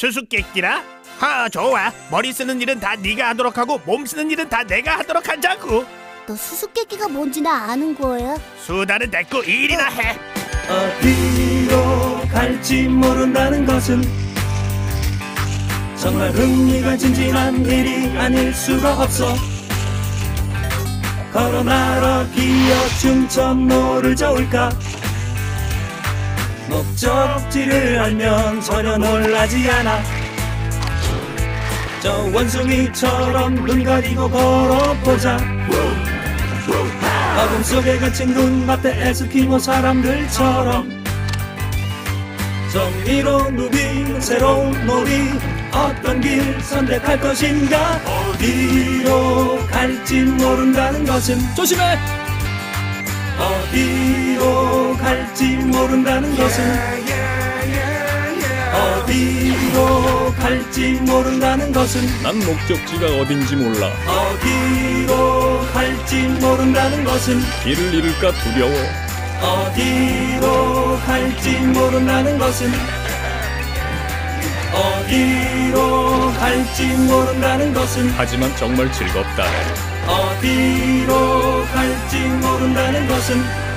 수수께끼라? 좋아. 머리 쓰는 일은 다 네가 하도록 하고 몸 쓰는 일은 다 내가 하도록 하자고. 너 수수께끼가 뭔지나 아는 거야? 수다는 됐고 일이나 해. 어디로 갈지 모른다는 것은 정말 흥미진진한 일이 아닐 수가 없어. 걸어 날아 기어 춤춰 노를 저을까. 목적지를 알면 전혀 놀라지 않아. 저 원숭이처럼 눈 가리고 걸어보자. 어둠 속에 갇힌 눈앞에 에스키모 사람들처럼 정의로운 무빙 새로운 놀이 어떤 길 선택할 것인가. 어디로 갈지 모른다는 것은 조심해! 어디로 갈지 모른다는 것은 어디로 갈지 모른다는 것은 난 목적지가 어딘지 몰라. 어디로 갈지 모른다는 것은 길을 잃을까 두려워. 어디로 갈지 모른다는 것은 어디로 갈지 모른다는 것은 하지만 정말 즐겁다. 어디로 갈지 모른다는 것은